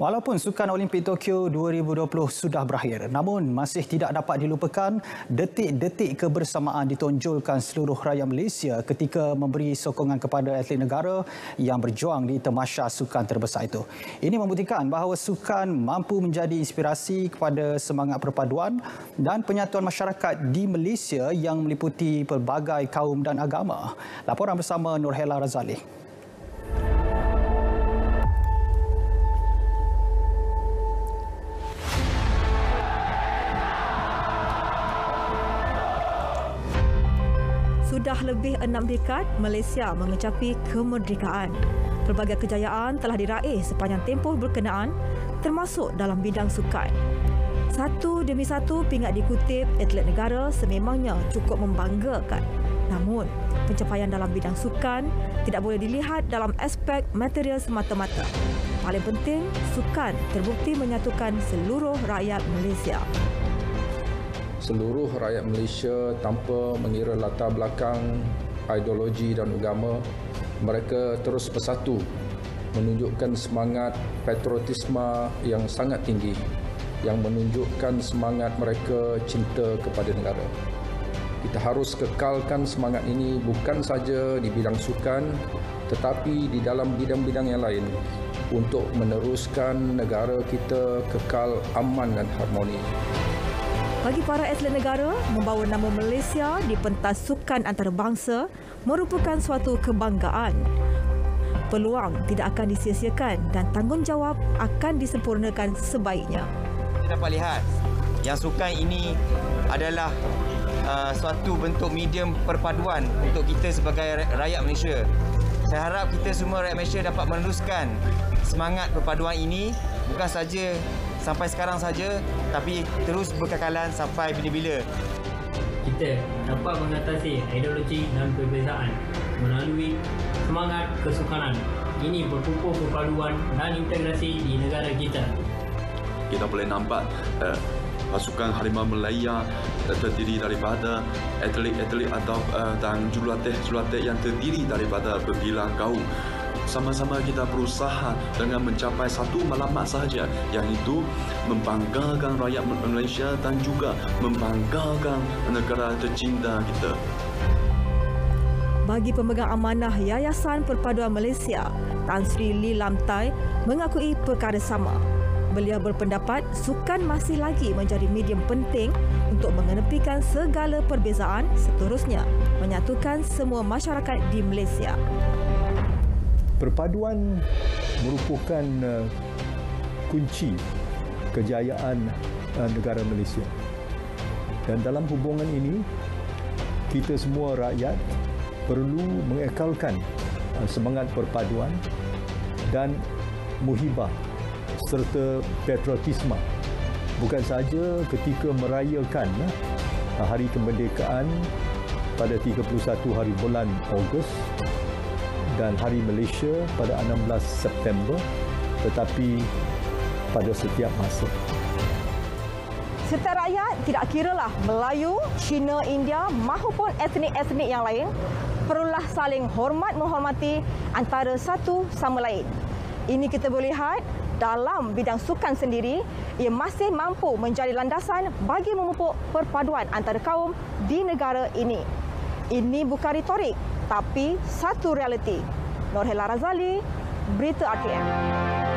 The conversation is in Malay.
Walaupun Sukan Olimpik Tokyo 2020 sudah berakhir, namun masih tidak dapat dilupakan detik-detik kebersamaan ditonjolkan seluruh rakyat Malaysia ketika memberi sokongan kepada atlet negara yang berjuang di tamasya sukan terbesar itu. Ini membuktikan bahawa sukan mampu menjadi inspirasi kepada semangat perpaduan dan penyatuan masyarakat di Malaysia yang meliputi pelbagai kaum dan agama. Laporan bersama Nurhela Razali. Sudah lebih 6 dekad, Malaysia mengecapi kemerdekaan. Pelbagai kejayaan telah diraih sepanjang tempoh berkenaan, termasuk dalam bidang sukan. Satu demi satu pingat dikutip atlet negara sememangnya cukup membanggakan. Namun, pencapaian dalam bidang sukan tidak boleh dilihat dalam aspek material semata-mata. Paling penting, sukan terbukti menyatukan seluruh rakyat Malaysia. Seluruh rakyat Malaysia tanpa mengira latar belakang, ideologi dan agama, mereka terus bersatu menunjukkan semangat patriotisme yang sangat tinggi yang menunjukkan semangat mereka cinta kepada negara. Kita harus kekalkan semangat ini bukan saja di bidang sukan tetapi di dalam bidang-bidang yang lain untuk meneruskan negara kita kekal aman dan harmoni. Bagi para atlet negara, membawa nama Malaysia di pentas sukan antarabangsa merupakan suatu kebanggaan. Peluang tidak akan disia-siakan dan tanggungjawab akan disempurnakan sebaiknya. Kita dapat lihat yang sukan ini adalah suatu bentuk medium perpaduan untuk kita sebagai rakyat Malaysia. Saya harap kita semua rakyat Malaysia dapat meneruskan semangat perpaduan ini bukan saja sampai sekarang saja, tapi terus berkekalan sampai bila-bila. Kita dapat mengatasi ideologi dan perbezaan melalui semangat kesukanan. Ini berpupuk perpaduan dan integrasi di negara kita. Kita boleh nampak pasukan Harimau Malaya terdiri daripada atlet-atlet atau dan jurulatih yang terdiri daripada berbilang kaum. Sama-sama kita berusaha dengan mencapai satu matlamat sahaja, yang itu membanggakan rakyat Malaysia dan juga membanggakan negara tercinta kita. Bagi pemegang amanah Yayasan Perpaduan Malaysia, Tan Sri Lee Lam Tai mengakui perkara sama. Beliau berpendapat sukan masih lagi menjadi medium penting untuk mengenepikan segala perbezaan, seterusnya menyatukan semua masyarakat di Malaysia. Perpaduan merupakan kunci kejayaan negara Malaysia. Dan dalam hubungan ini, kita semua rakyat perlu mengekalkan semangat perpaduan dan muhibah serta patriotisme. Bukan saja ketika merayakan Hari Kemerdekaan pada 31 hari bulan Ogos dan Hari Malaysia pada 16 September, tetapi pada setiap masa. Setiap rakyat, tidak kiralah Melayu, Cina, India mahupun etnik-etnik yang lain, perlulah saling hormat-menghormati antara satu sama lain. Ini kita boleh lihat dalam bidang sukan sendiri, ia masih mampu menjadi landasan bagi memupuk perpaduan antara kaum di negara ini. Ini bukan retorik, tapi satu realiti. Nurhela Razali, Berita RTM.